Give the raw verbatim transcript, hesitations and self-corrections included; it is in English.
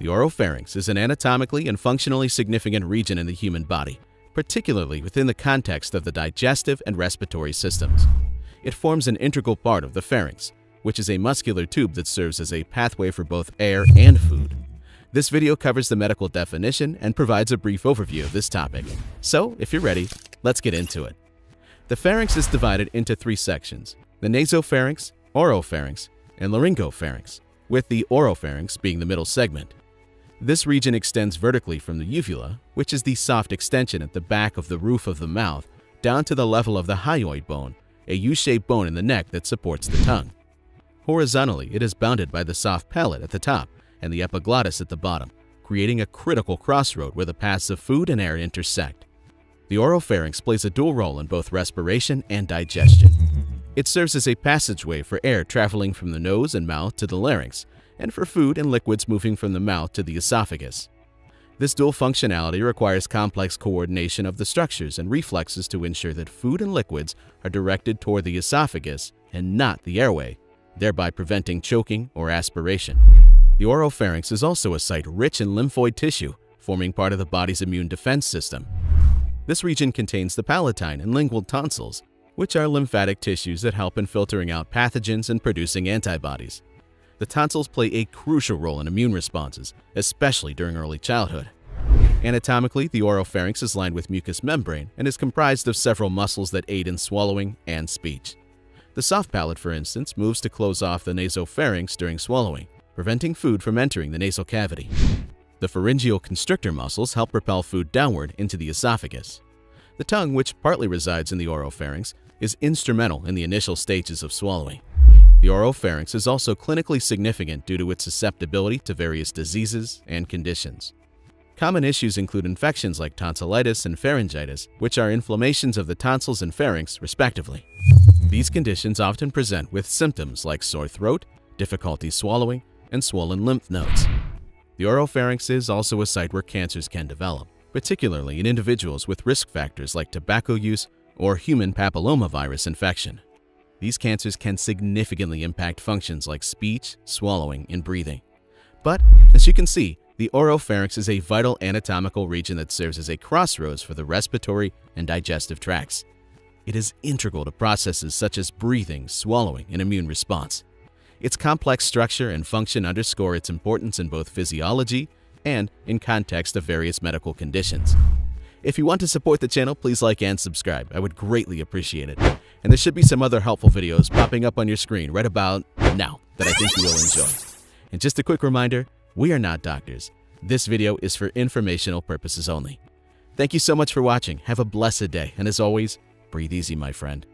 The oropharynx is an anatomically and functionally significant region in the human body, particularly within the context of the digestive and respiratory systems. It forms an integral part of the pharynx, which is a muscular tube that serves as a pathway for both air and food. This video covers the medical definition and provides a brief overview of this topic. So, if you're ready, let's get into it. The pharynx is divided into three sections: the nasopharynx, oropharynx, and laryngopharynx, with the oropharynx being the middle segment. This region extends vertically from the uvula, which is the soft extension at the back of the roof of the mouth, down to the level of the hyoid bone, a U-shaped bone in the neck that supports the tongue. Horizontally, it is bounded by the soft palate at the top and the epiglottis at the bottom, creating a critical crossroad where the paths of food and air intersect. The oropharynx plays a dual role in both respiration and digestion. It serves as a passageway for air traveling from the nose and mouth to the larynx, and for food and liquids moving from the mouth to the esophagus. This dual functionality requires complex coordination of the structures and reflexes to ensure that food and liquids are directed toward the esophagus and not the airway, thereby preventing choking or aspiration. The oropharynx is also a site rich in lymphoid tissue, forming part of the body's immune defense system. This region contains the palatine and lingual tonsils, which are lymphatic tissues that help in filtering out pathogens and producing antibodies. The tonsils play a crucial role in immune responses, especially during early childhood. Anatomically, the oropharynx is lined with mucous membrane and is comprised of several muscles that aid in swallowing and speech. The soft palate, for instance, moves to close off the nasopharynx during swallowing, preventing food from entering the nasal cavity. The pharyngeal constrictor muscles help propel food downward into the esophagus. The tongue, which partly resides in the oropharynx, is instrumental in the initial stages of swallowing. The oropharynx is also clinically significant due to its susceptibility to various diseases and conditions. Common issues include infections like tonsillitis and pharyngitis, which are inflammations of the tonsils and pharynx, respectively. These conditions often present with symptoms like sore throat, difficulty swallowing, and swollen lymph nodes. The oropharynx is also a site where cancers can develop, particularly in individuals with risk factors like tobacco use or human papillomavirus infection. These cancers can significantly impact functions like speech, swallowing, and breathing. But, as you can see, the oropharynx is a vital anatomical region that serves as a crossroads for the respiratory and digestive tracts. It is integral to processes such as breathing, swallowing, and immune response. Its complex structure and function underscore its importance in both physiology and in context of various medical conditions. If you want to support the channel, please like and subscribe. I would greatly appreciate it. And there should be some other helpful videos popping up on your screen right about now that I think you will enjoy. And just a quick reminder, we are not doctors. This video is for informational purposes only. Thank you so much for watching. Have a blessed day. And as always, breathe easy, my friend.